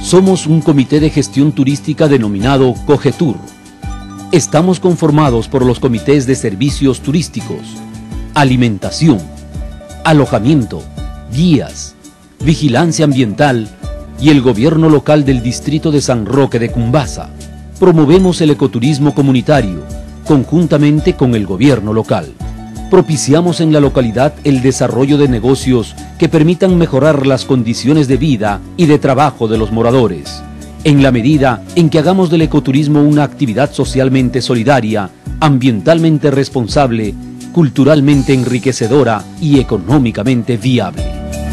Somos un comité de gestión turística denominado Cogetur. Estamos conformados por los comités de servicios turísticos, alimentación, alojamiento, guías, vigilancia ambiental y el gobierno local del distrito de San Roque de Cumbasa. Promovemos el ecoturismo comunitario conjuntamente con el gobierno local. Propiciamos en la localidad el desarrollo de negocios que permitan mejorar las condiciones de vida y de trabajo de los moradores, en la medida en que hagamos del ecoturismo una actividad socialmente solidaria, ambientalmente responsable, culturalmente enriquecedora y económicamente viable.